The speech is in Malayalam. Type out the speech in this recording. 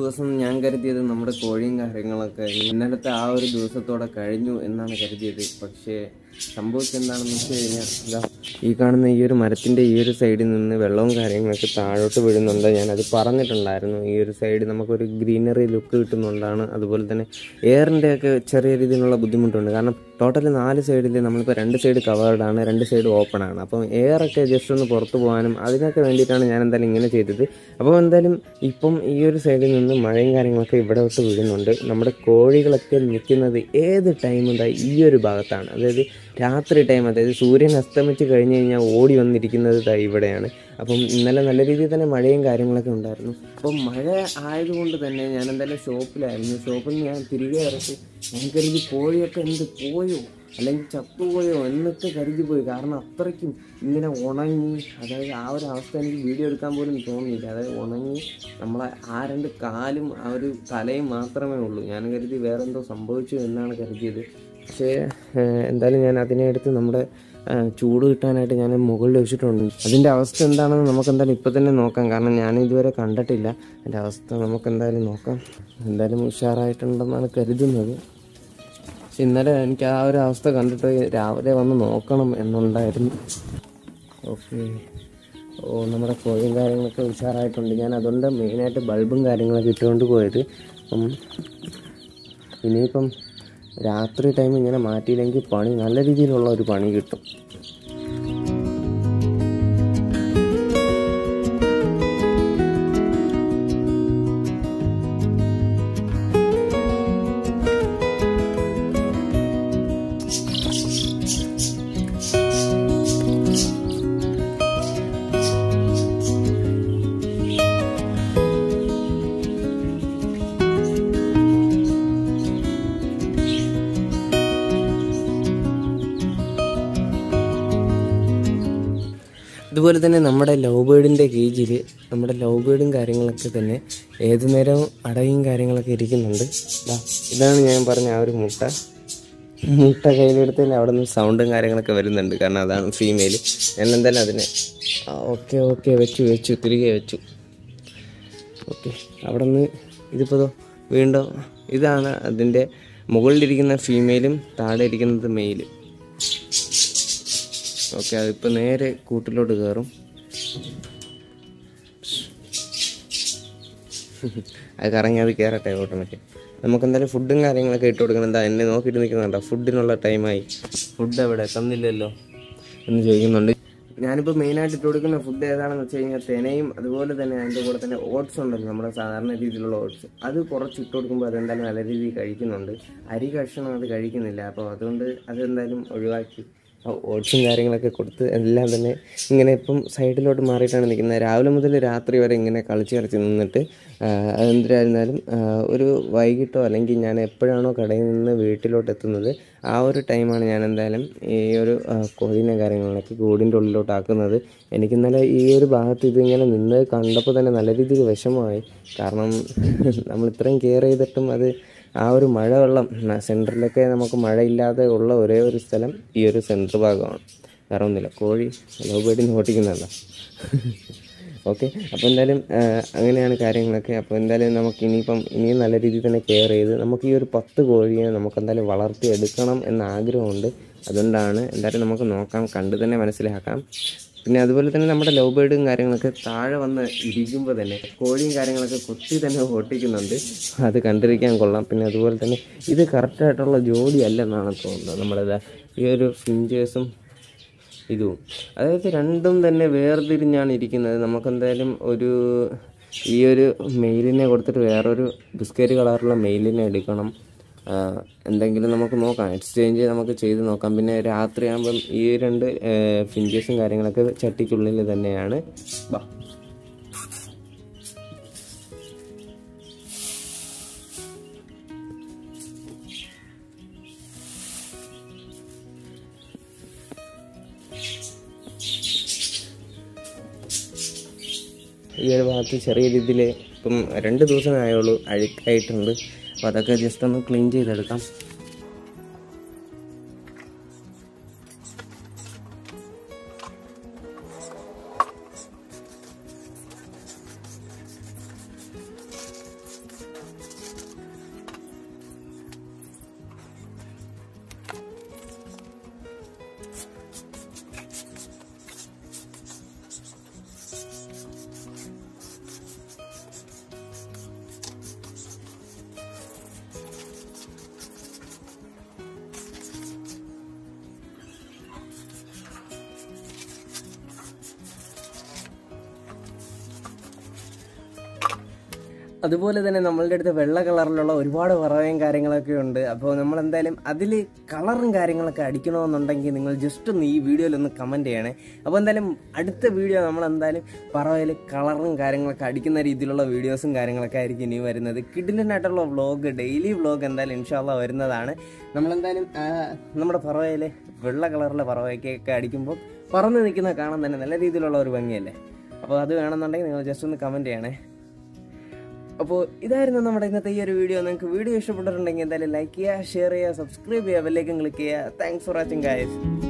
ദിവസം ഞാൻ കരുതിയത് നമ്മുടെ കോഴിയും കാര്യങ്ങളൊക്കെ ഇന്നലത്തെ ആ ഒരു ദിവസത്തോടെ കഴിഞ്ഞു എന്നാണ് കരുതിയത്. പക്ഷേ സംഭവിച്ചെന്താണെന്ന് വെച്ച് കഴിഞ്ഞാൽ ഇതാ ഈ കാണുന്ന ഈ ഒരു മരത്തിൻ്റെ ഈ ഒരു സൈഡിൽ നിന്ന് വെള്ളവും കാര്യങ്ങളൊക്കെ താഴോട്ട് വീഴുന്നുണ്ട്. ഞാനത് പറഞ്ഞിട്ടുണ്ടായിരുന്നു. ഈ ഒരു സൈഡ് നമുക്കൊരു ഗ്രീനറി ലുക്ക് കിട്ടുന്നുണ്ടാണ്. അതുപോലെ തന്നെ എയറിൻ്റെയൊക്കെ ചെറിയ രീതിയിലുള്ള ബുദ്ധിമുട്ടുണ്ട്. കാരണം ടോട്ടൽ 4 സൈഡിൽ നമ്മളിപ്പോൾ 2 സൈഡ് കവേർഡാണ്, 2 സൈഡ് ഓപ്പൺ ആണ്. അപ്പം എയറൊക്കെ ജസ്റ്റ് ഒന്ന് പുറത്ത് പോകാനും അതിനൊക്കെ വേണ്ടിയിട്ടാണ് ഞാൻ എന്തായാലും ഇങ്ങനെ ചെയ്തത്. അപ്പോൾ എന്തായാലും ഇപ്പം ഈ ഒരു സൈഡിൽ നിന്ന് മഴയും കാര്യങ്ങളൊക്കെ ഇവിടെ വിട്ട് വീഴുന്നുണ്ട്. നമ്മുടെ കോഴികളൊക്കെ നിൽക്കുന്നത് ഏത് ടൈം ഉണ്ടായി ഈ ഒരു ഭാഗത്താണ്, അതായത് രാത്രി ടൈം, അതായത് സൂര്യൻ അസ്തമിച്ച് കഴിഞ്ഞ് കഴിഞ്ഞാൽ ഓടി വന്നിരിക്കുന്നത് ഇവിടെയാണ്. അപ്പം ഇന്നലെ നല്ല രീതിയിൽ തന്നെ മഴയും കാര്യങ്ങളൊക്കെ ഉണ്ടായിരുന്നു. അപ്പം മഴ ആയതുകൊണ്ട് തന്നെ ഞാൻ എന്തായാലും ഷോപ്പിലായിരുന്നു. ഷോപ്പിൽ നിന്ന് ഞാൻ തിരികെ ഇറക്കി ഞാൻ കരുതി കോഴിയൊക്കെ എന്ത് പോയോ അല്ലെങ്കിൽ ചത്തുപോയോ എന്നൊക്കെ കരുതി പോയി. കാരണം അത്രയ്ക്കും ഇങ്ങനെ ഉണങ്ങി, അതായത് ആ ഒരു അവസ്ഥ എനിക്ക് വീഡിയോ എടുക്കാൻ പോലും തോന്നിയില്ല. അതായത് ഉണങ്ങി നമ്മളെ ആ 2 കാലും ആ ഒരു തലയും മാത്രമേ ഉള്ളൂ. ഞാൻ കരുതി വേറെ എന്തോ സംഭവിച്ചു എന്നാണ് കരുതിയത്. പക്ഷേ എന്തായാലും ഞാൻ അതിനെ എടുത്ത് നമ്മുടെ ചൂട് കിട്ടാനായിട്ട് ഞാൻ മുകളിൽ വെച്ചിട്ടുണ്ട്. അതിൻ്റെ അവസ്ഥ എന്താണെന്ന് നമുക്ക് എന്തായാലും ഇപ്പം തന്നെ നോക്കാം. കാരണം ഞാൻ ഇതുവരെ കണ്ടിട്ടില്ല. അതിൻ്റെ അവസ്ഥ നമുക്ക് എന്തായാലും നോക്കാം. എന്തായാലും ഉഷാറായിട്ടുണ്ടെന്നാണ് കരുതുന്നത്. പക്ഷെ ഇന്നലെ എനിക്ക് ആ ഒരു അവസ്ഥ കണ്ടിട്ട് രാവിലെ വന്ന് നോക്കണം എന്നുണ്ടായിരുന്നു. ഓക്കെ, നമ്മുടെ കോഴിയും കാര്യങ്ങളൊക്കെ ഉഷാറായിട്ടുണ്ട്. ഞാൻ അതുകൊണ്ട് മെയിനായിട്ട് ബൾബും കാര്യങ്ങളൊക്കെ ഇട്ടുകൊണ്ട് പോയത്. ഇനിയിപ്പം രാത്രി ടൈം ഇങ്ങനെ മാറ്റിയില്ലെങ്കിൽ പണി നല്ല രീതിയിലുള്ള ഒരു പണി കിട്ടും. അതുപോലെ തന്നെ നമ്മുടെ ലവ് ബേർഡിൻ്റെ കേജിൽ നമ്മുടെ ലവ് ബേർഡും കാര്യങ്ങളൊക്കെ തന്നെ ഏതു നേരവും അടയും കാര്യങ്ങളൊക്കെ ഇരിക്കുന്നുണ്ട്. ഇതാണ് ഞാൻ പറഞ്ഞ ആ ഒരു മുട്ട കയ്യിലെടുത്തതിന് അവിടെ നിന്ന് സൗണ്ടും കാര്യങ്ങളൊക്കെ വരുന്നുണ്ട്. കാരണം അതാണ് ഫീമെയിൽ. ഞാൻ എന്തായാലും അതിനെ ഓക്കെ വെച്ചു തിരികെ വെച്ചു. ഓക്കെ, അവിടെ നിന്ന് ഇതിപ്പോൾ വീണ്ടും ഇതാണ് അതിൻ്റെ മുകളിലിരിക്കുന്ന ഫീമെയിലും താഴെ ഇരിക്കുന്നത് മെയിൽ. ഓക്കെ, അതിപ്പോൾ നേരെ കൂട്ടിലോട്ട് കയറും. അത് കറങ്ങി അത് കയറട്ടെ കൂട്ടിനൊക്കെ. നമുക്കെന്തായാലും ഫുഡും കാര്യങ്ങളൊക്കെ ഇട്ട് കൊടുക്കണം. എന്താ എന്നെ നോക്കിയിട്ട് നിൽക്കുന്നുണ്ടോ? ഫുഡിനുള്ള ടൈമായി. ഫുഡ് എവിടെ തന്നില്ലല്ലോ എന്ന് ചോദിക്കുന്നുണ്ട്. ഞാനിപ്പോൾ മെയിനായിട്ട് ഇട്ട് കൊടുക്കുന്ന ഫുഡ് ഏതാണെന്ന് വെച്ച് കഴിഞ്ഞാൽ തെനയും അതുപോലെ തന്നെ അതിൻ്റെ കൂടെ തന്നെ ഓട്സ് ഉണ്ടല്ലോ, നമ്മുടെ സാധാരണ രീതിയിലുള്ള ഓട്സ്. അത് കുറച്ച് ഇട്ട് കൊടുക്കുമ്പോൾ അതെന്തായാലും നല്ല രീതിയിൽ കഴിക്കുന്നുണ്ട്. അരി കഷ്ണം അത് കഴിക്കുന്നില്ല. അപ്പോൾ അതുകൊണ്ട് അതെന്തായാലും ഒഴിവാക്കി ഓട്സും കാര്യങ്ങളൊക്കെ കൊടുത്ത് എല്ലാം തന്നെ ഇങ്ങനെ ഇപ്പം സൈഡിലോട്ട് മാറിയിട്ടാണ് നിൽക്കുന്നത്. രാവിലെ മുതൽ രാത്രി വരെ ഇങ്ങനെ കളിച്ച് നിന്നിട്ട് അതെന്തിനായിരുന്നാലും ഒരു വൈകിട്ടോ അല്ലെങ്കിൽ ഞാൻ എപ്പോഴാണോ കടയിൽ നിന്ന് വീട്ടിലോട്ട് എത്തുന്നത് ആ ഒരു ടൈമാണ് ഞാൻ എന്തായാലും ഈ ഒരു കോഴിനെ കാര്യങ്ങളൊക്കെ കൂടിൻ്റെ ഉള്ളിലോട്ട് ആക്കുന്നത്. എനിക്കിന്നലെ ഈ ഒരു ഭാഗത്ത് ഇതിങ്ങനെ നിന്ന് കണ്ടപ്പോൾ തന്നെ നല്ല രീതിയിൽ വിഷമമായി. കാരണം നമ്മൾ ഇത്രയും കെയർ ചെയ്തിട്ടും അത് ആ ഒരു മഴവെള്ളം സെൻറ്ററിലൊക്കെ നമുക്ക് മഴയില്ലാതെ ഉള്ള ഒരേ ഒരു സ്ഥലം ഈ ഒരു സെൻറ്റർ ഭാഗമാണ്. വേറെ ഒന്നുമില്ല, കോഴി ലവ് ബേർഡിന് ഓട്ടിക്കുന്നതല്ല. ഓക്കെ, അപ്പോൾ എന്തായാലും അങ്ങനെയാണ് കാര്യങ്ങളൊക്കെ. അപ്പോൾ എന്തായാലും നമുക്ക് ഇനിയും നല്ല രീതിയിൽ തന്നെ കെയർ ചെയ്ത് നമുക്ക് ഈ ഒരു 10 കോഴിയെ നമുക്ക് എന്തായാലും വളർത്തിയെടുക്കണം എന്ന ആഗ്രഹമുണ്ട്. അതുകൊണ്ടാണ് എന്തായാലും നമുക്ക് നോക്കാം, കണ്ടു തന്നെ മനസ്സിലാക്കാം. പിന്നെ അതുപോലെ തന്നെ നമ്മുടെ ലവ് ബേർഡും കാര്യങ്ങളൊക്കെ താഴെ വന്ന് ഇരിക്കുമ്പോൾ തന്നെ കോഴിയും കാര്യങ്ങളൊക്കെ കുത്തി തന്നെ ഓട്ടിക്കുന്നുണ്ട്. അത് കണ്ടിരിക്കാൻ കൊള്ളാം. പിന്നെ അതുപോലെ തന്നെ ഇത് കറക്റ്റായിട്ടുള്ള ജോഡിയല്ലെന്നാണ് തോന്നുന്നത്. നമ്മുടെ ഈ ഒരു ഫിഞ്ചേഴ്സും ഇതും, അതായത് രണ്ടും തന്നെ വേർതിരിഞ്ഞാണ് ഇരിക്കുന്നത്. നമുക്കെന്തായാലും ഈ ഒരു മെയിലിനെ കൊടുത്തിട്ട് വേറൊരു ബിസ്ക്കറ്റ് കളറുള്ള മെയിലിനെ എടുക്കണം. എന്തെങ്കിലും നമുക്ക് നോക്കാം, എക്സ്ചേഞ്ച് നമുക്ക് ചെയ്ത് നോക്കാം. പിന്നെ രാത്രിയാകുമ്പം ഈ 2 ഫിഞ്ചേഴ്സും കാര്യങ്ങളൊക്കെ ചട്ടിക്കുള്ളിൽ തന്നെയാണ്. ഈ ഒരു ഭാഗത്ത് ചെറിയ രീതിയിൽ ഇപ്പം 2 ദിവസമേ ആയുള്ളൂ, അഴുക്കായിട്ടുണ്ട്. അപ്പോൾ അതൊക്കെ ജസ്റ്റ് ഒന്ന് ക്ലീൻ ചെയ്തെടുക്കാം. അതുപോലെ തന്നെ നമ്മളുടെ അടുത്ത് വെള്ള കളറിലുള്ള ഒരുപാട് പറവയും കാര്യങ്ങളൊക്കെ ഉണ്ട്. അപ്പോൾ നമ്മളെന്തായാലും അതിൽ കളറും കാര്യങ്ങളൊക്കെ അടിക്കണമെന്നുണ്ടെങ്കിൽ നിങ്ങൾ ജസ്റ്റ് ഒന്ന് ഈ വീഡിയോയിലൊന്ന് കമൻറ്റ് ചെയ്യണേ. അപ്പോൾ എന്തായാലും അടുത്ത വീഡിയോ നമ്മളെന്തായാലും പറവയിൽ കളറും കാര്യങ്ങളൊക്കെ അടിക്കുന്ന രീതിയിലുള്ള വീഡിയോസും കാര്യങ്ങളൊക്കെ ആയിരിക്കും ഇനി വരുന്നത്. കിഡിലനായിട്ടുള്ള വ്ളോഗ്, ഡെയിലി വ്ളോഗ് എന്തായാലും ഇൻഷാ അല്ലാഹ് വരുന്നതാണ്. നമ്മളെന്തായാലും നമ്മുടെ പറവയിൽ വെള്ള കളറിലെ പറവയ്ക്കൊക്കെ അടിക്കുമ്പോൾ പറന്ന് നിൽക്കുന്ന കാണാൻ തന്നെ നല്ല രീതിയിലുള്ള ഒരു ഭംഗിയല്ലേ. അപ്പോൾ അത് വേണമെന്നുണ്ടെങ്കിൽ നിങ്ങൾ ജസ്റ്റ് ഒന്ന് കമൻറ്റ് ചെയ്യണേ. അപ്പോൾ ഇതായിരുന്നു നമ്മുടെ ഇന്നത്തെ ഈ ഒരു വീഡിയോ. നിങ്ങൾക്ക് വീഡിയോ ഇഷ്ടപ്പെട്ടിട്ടുണ്ടെങ്കിൽ എന്തായാലും ലൈക്ക് ചെയ്യുക, ഷെയർ ചെയ്യുക, സബ്സ്ക്രൈബ് ചെയ്യുക, ബെല്ലൈക്കൻ ക്ലിക്ക് ചെയ്യുക. Thanks for watching guys.